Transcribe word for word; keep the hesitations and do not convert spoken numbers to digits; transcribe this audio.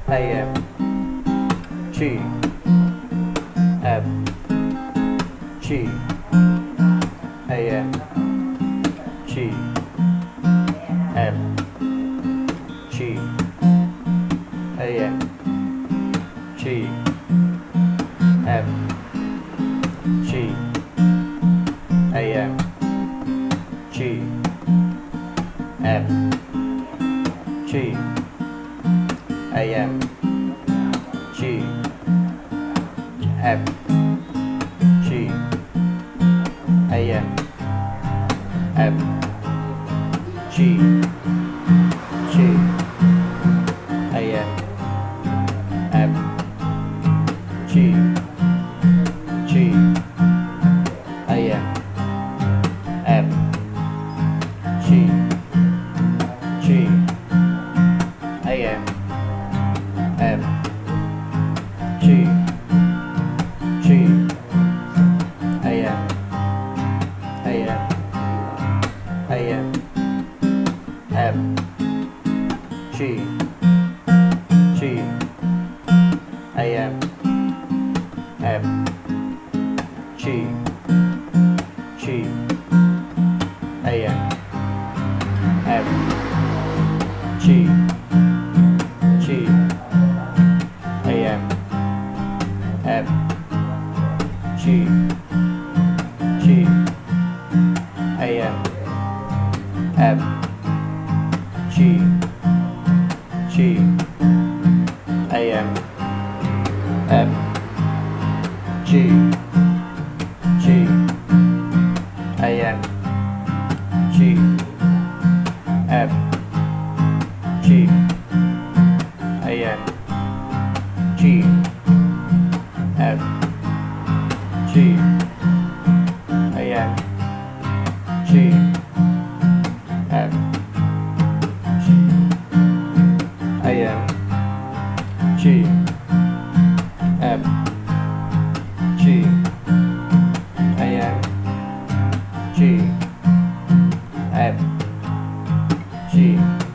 A M G F G A M G F G A M G F G A M G F G A M G F G A M F G G A M F G G A M F G G A M F G G A M A M A M F G G A M F G G A M F G G A M F G G A M F G G A M F G G A M G F G A M G F G A M G F G A M G F G A M G F G